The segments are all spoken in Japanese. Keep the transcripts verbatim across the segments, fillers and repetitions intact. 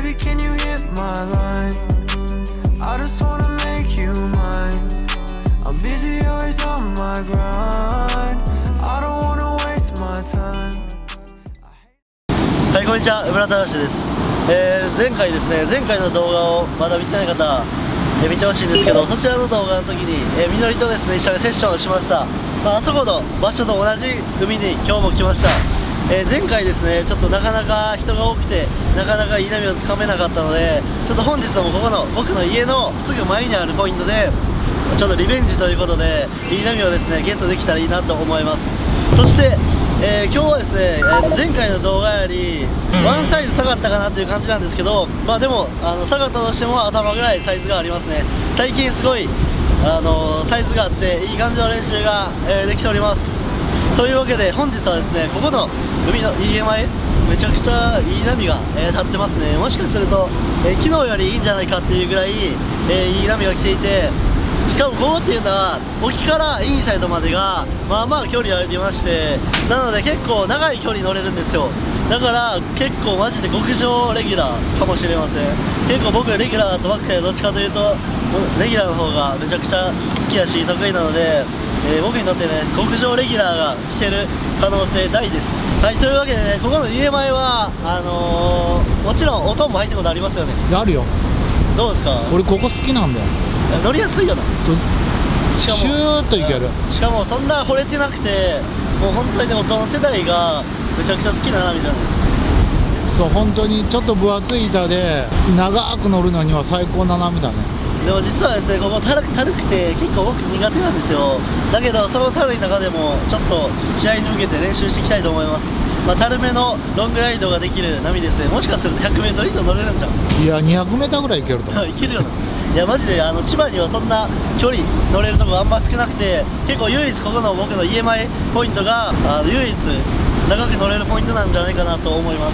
Baby, can you hit my line? I just wanna make you mine. I'm busy, always on my grind. I don't wanna waste my time. はい、こんにちは、村田です。えー、前回ですね、前回の動画をまだ見てない方、えー、見てほしいんですけど、そちらの動画の時に、えー、みのりとですね、一緒にセッションをしました。まあ、あそこの場所と同じ海に今日も来ました。えー、前回ですね、ちょっとなかなか人が多くて、なかなかいい波をつかめなかったので、ちょっと本日もここの僕の家のすぐ前にあるポイントで、ちょっとリベンジということで、いい波をですね、ゲットできたらいいなと思います。そして、えー、今日はですね、えー、前回の動画よりワンサイズ下がったかなっていう感じなんですけど、まあでもあの下がったとしても頭ぐらいサイズがありますね。最近すごい、あのー、サイズがあっていい感じの練習が、えー、できております。というわけで本日はですね、ここの海の家前めちゃくちゃいい波が、えー、立ってますね。もしかすると、えー、昨日よりいいんじゃないかっていうぐらい、えー、いい波が来ていて、しかもここっていうのは沖からインサイドまでがまあまあ距離ありまして、なので結構長い距離乗れるんですよ。だから結構マジで極上レギュラーかもしれません。結構僕レギュラーとばっかりどっちかというとレギュラーの方がめちゃくちゃ好きやし得意なので、えー、僕にとってね極上レギュラーが来てる可能性大です。はい、というわけでね、ここの家前はあのー、もちろん音も入ってことありますよね。 あるよ。 どうですか？ 俺ここ好きなんだよ。 乗りやすいよな。しかもシューッといける。 しかもそんな惚れてなくて、もう本当にね、音の世代がめちゃくちゃ好きな波じゃない。 そう、本当にちょっと分厚い板で長く乗るのには最高な波だね。 でも実はですね、ここたるたるくて結構僕苦手なんですよ。だけどそのたるい中でもちょっと試合に向けて練習していきたいと思います。まあ、たるめのロングライドができる波ですね。もしかすると ひゃくメートル 以上乗れるんじゃん。 いや にひゃくメーター ぐらいいけると思う。 いけるよな。いやマジであの千葉にはそんな距離乗れるとこあんま少なくて、結構唯一ここの僕の家前ポイントがあの唯一長く乗れるポイントなんじゃないかなと思います。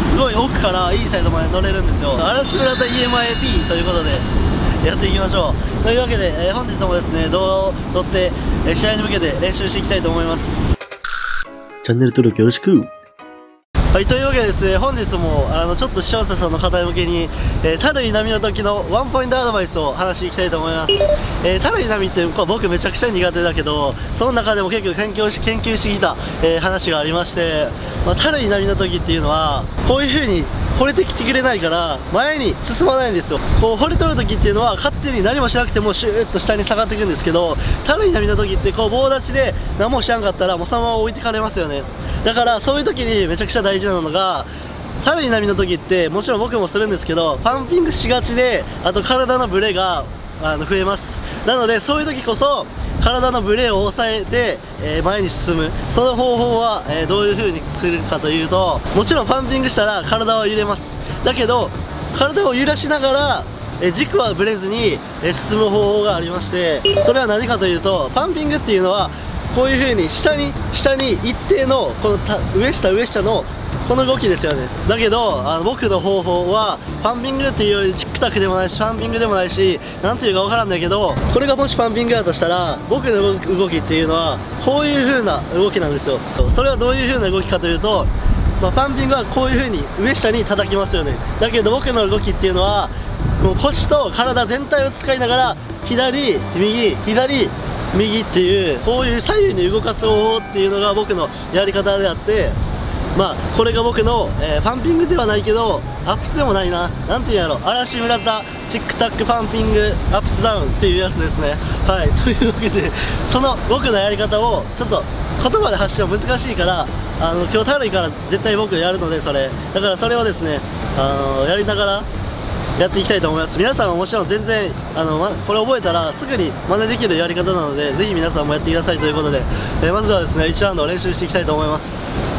すごい奥からいいサイドまで乗れるんですよ。嵐村田家前 P ということでやっていきましょう。というわけで、えー、本日もですね動画を撮って、えー、試合に向けて練習していきたいと思います。チャンネル登録よろしく。はい、というわけでですね、本日もあのちょっと視聴者さんの方向けに、えー、たるい波の時のワンポイントアドバイスを話していきたいと思います。えー、たるい波って僕めちゃくちゃ苦手だけど、その中でも結構研究し研究してきた、えー、話がありまして、まあ、たるい波の時っていうのはこういう風に惚れてきてくれないから前に進まないんですよ。こう惚れとる時っていうのは勝手に何もしなくてもシューッと下に下がっていくんですけど、たるい波の時ってこう棒立ちで何もしなかったらもうそのまま置いてかれますよね。だからそういう時にめちゃくちゃ大事なのが、たるい波の時ってもちろん僕もするんですけど、パンピングしがちで、あと体のブレがあの増えます。なのでそういう時こそ体のブレを抑えて、えー、前に進む。その方法は、えー、どういう風にするかというと、もちろんパンピングしたら体は揺れます。だけど体を揺らしながら、えー、軸はぶれずに、えー、進む方法がありまして、それは何かというと、パンピングっていうのはこういう風に下に下に一定のこのた上下上下のこの動きですよね。だけどあの僕の方法はパンピングっていうよりチックタックでもないしパンピングでもないし、なんていうかわからんだけど、これがもしパンピングだとしたら僕の動きっていうのはこういう風な動きなんですよ。それはどういう風な動きかというと、まあ、パンピングはこういう風に上下に叩きますよね。だけど僕の動きっていうのはもう腰と体全体を使いながら左右左右っていうこういう左右に動かす方法っていうのが僕のやり方であって、まあこれが僕の、えー、パンピングではないけどアップスでもないな、なんていうんやろ、嵐村田チックタックパンピングアップスダウンっていうやつですね。はい、というわけでその僕のやり方をちょっと言葉で発信は難しいから、あの今日たるいから絶対僕やるので、それだからそれをですね、あのやりながらやっていきたいと思います。皆さんはもちろん全然あの、ま、これ覚えたらすぐに真似できるやり方なので、ぜひ皆さんもやってくださいということで、えー、まずはですねいちラウンドを練習していきたいと思います。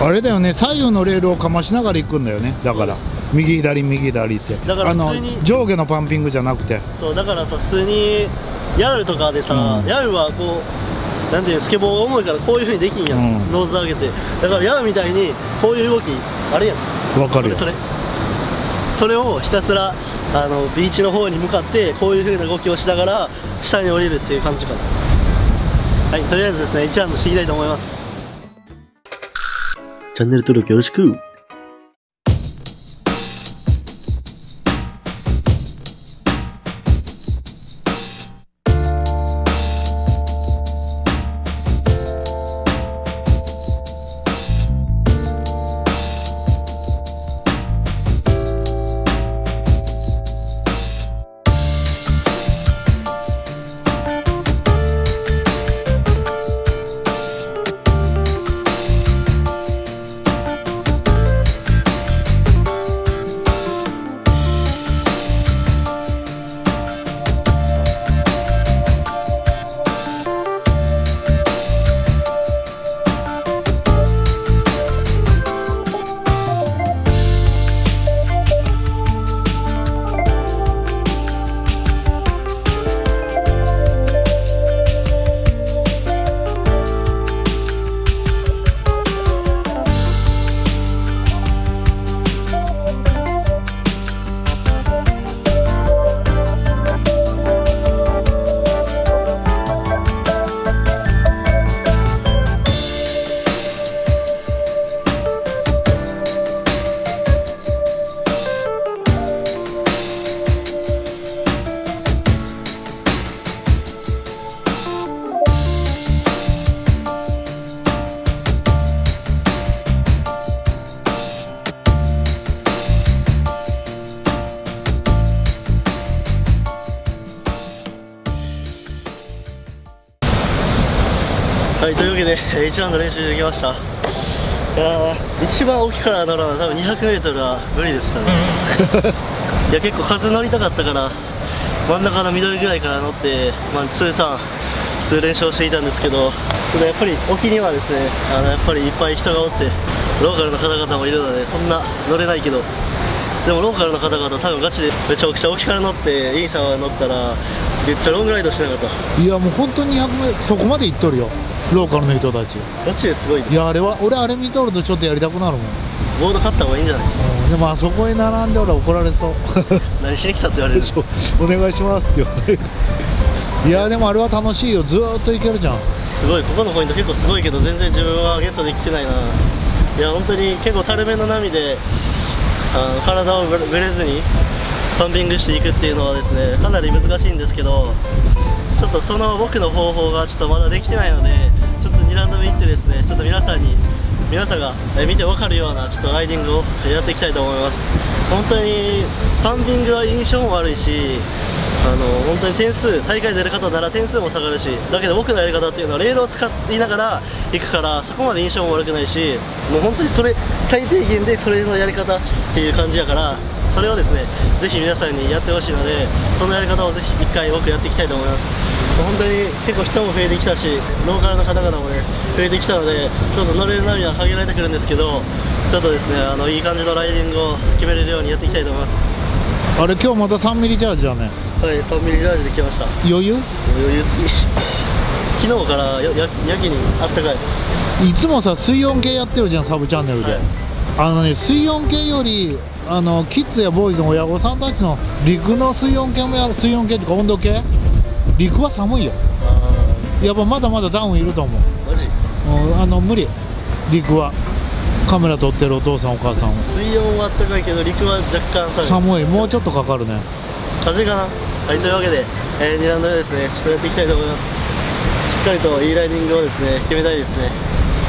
あれだよね、左右のレールをかましながら行くんだよね。だから右左右左って、 だから普通にあの上下のパンピングじゃなくて、 そうだからさ、普通にヤルとかでさ、うん、ヤルはこうなんていうスケボーが重いからこういう風にできんやん、うん、ノーズ上げて。だからヤルみたいにこういう動きあれやん。 わかるよ。 それそれそれをひたすらあのビーチの方に向かってこういう風な動きをしながら下に降りるっていう感じかな。はい、とりあえずですねいちラウンドしていきたいと思います。チャンネル登録よろしく。 で一番の練習できました。いやー、一番大きいから乗るのは多分にひゃくメートルは無理でしたね。いや、結構数乗りたかったから真ん中の緑ぐらいから乗って、まあ、にターン数連勝していたんですけど、ちょっとやっぱり沖にはですね、あのやっぱりいっぱい人がおってローカルの方々もいるのでそんな乗れないけど、でもローカルの方々多分ガチでめちゃくちゃ沖から乗ってインさんが乗ったらめっちゃロングライドしなかった。 いやもう本当ににひゃくメートルそこまで行っとるよ、ローカルの人たち。 ガチですごい、ね、 いやあれは俺あれ見とるとちょっとやりたくなるもん。 ボード買った方がいいんじゃない？ うん、でもあそこに並んで俺怒られそう。 何しに来たって言われる。 お願いしますって言われる。いやでもあれは楽しいよ、ずーっと行けるじゃん。 すごい、ここのポイント結構すごいけど全然自分はゲットできてないな。いや本当に結構たるめの波であの体をぶれずにパンピングしていくっていうのはですねかなり難しいんですけど、ちょっとその僕の方法がちょっとまだできてないので、ちょっとにラウンド目行ってですね、ちょっと皆さんに皆さんが見て分かるようなちょっとライディングをやっていきたいと思います。本当にパンピングは印象も悪いし、あの本当に点数大会出る方なら点数も下がるし、だけど僕のやり方っていうのはレールを使いながら行くからそこまで印象も悪くないし、もう本当にそれ最低限でそれのやり方っていう感じやから、それをですねぜひ皆さんにやってほしいので、そのやり方をぜひ一回僕やっていきたいと思います。本当に結構人も増えてきたし、ローカルの方々もね増えてきたので、ちょっと乗れる波は限られてくるんですけど、ちょっとですねあのいい感じのライディングを決めれるようにやっていきたいと思います。 あれ今日またさんミリチャージだね。 はい、さんミリチャージで来ました。 余裕余裕すぎ。昨日からやややけにあったかい。 いつもさ水温計やってるじゃん、サブチャンネルで、はい、あのね水温計よりあのキッズやボーイズの親御さんたちの陸の水温計もやる、水温計っていうか温度計、陸は寒いよ。あやっぱまだまだダウンいると思う。 マジ？ うん、あの無理、陸は。カメラ撮ってるお父さんお母さんは水温はあったかいけど陸は若干寒い。 寒い、もうちょっとかかるね。 風かな。はい、というわけで、えー、にラウンド目ですね、ちょっとやっていきたいと思います。しっかりといいライディングをですね決めたいですね。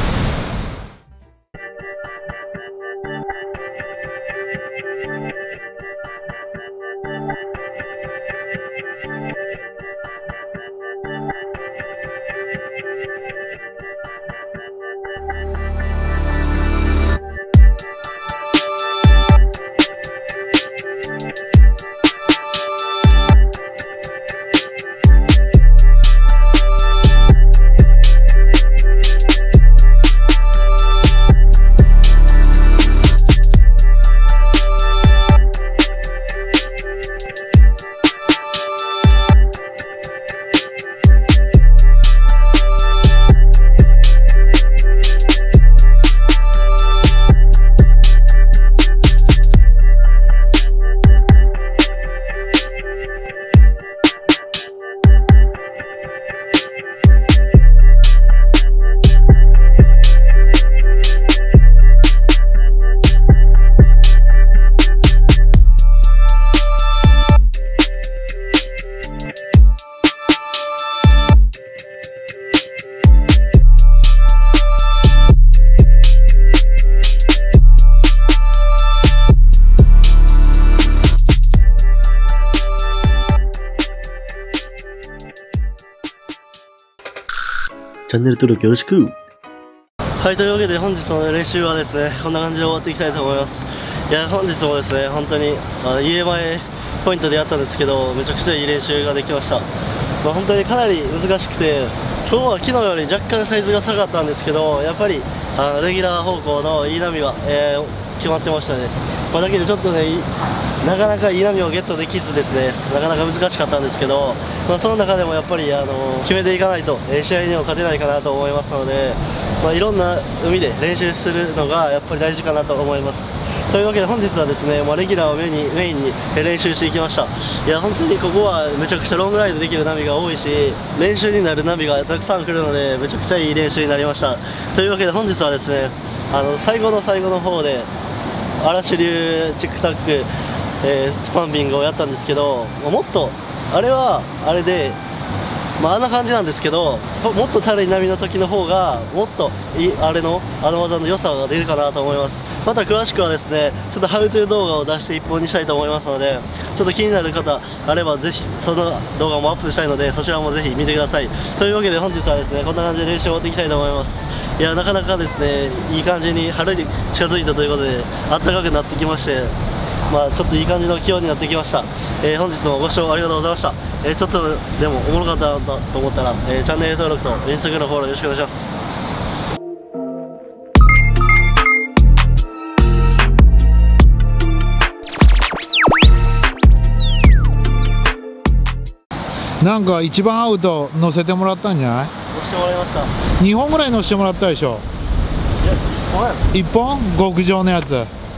チャンネル登録よろしく。はい、というわけで本日の練習はですねこんな感じで終わっていきたいと思います。いや本日もですね本当にあの家前ポイントでやったんですけど、めちゃくちゃいい練習ができました。まあ、本当にかなり難しくて、今日は昨日より若干サイズが下がったんですけど、やっぱりあのレギュラー方向のいい波は、えー、決まってましたね。まあ、だけどちょっとねなかなかいい波をゲットできずですね、なかなか難しかったんですけど、まあ、その中でもやっぱりあの決めていかないと、えー、試合にも勝てないかなと思いますので、まあ、いろんな海で練習するのがやっぱり大事かなと思います。というわけで本日はですね、まあ、レギュラーをメインにメインに練習していきました。いや本当にここはめちゃくちゃロングライドできる波が多いし、練習になる波がたくさん来るのでめちゃくちゃいい練習になりました。というわけで本日はですね、あの最後の最後の方で嵐流チックタック、えー、スパンビングをやったんですけど、もっとあれはあれでまあ、あんな感じなんですけど、もっと垂れ波の時の方がもっといあれのあの技の良さが出るかなと思います。また詳しくはですねちょっとハウトゥー動画を出して一本にしたいと思いますので、ちょっと気になる方あればぜひその動画もアップしたいので、そちらもぜひ見てください。というわけで本日はですねこんな感じで練習を終わっていきたいと思います。いやなかなかですねいい感じに春に近づいたということで暖かくなってきまして、まあちょっといい感じの気温になってきました。えー、本日もご視聴ありがとうございました。えー、ちょっとでもおもろかったなと思ったら、えー、チャンネル登録とインスタグラムフォローよろしくお願いします。 なんか一番アウト乗せてもらったんじゃない？ 乗せてもらいました。 にほんぐらい乗せてもらったでしょ。 いや、いっぽんやろ。 いっぽん極上のやつ。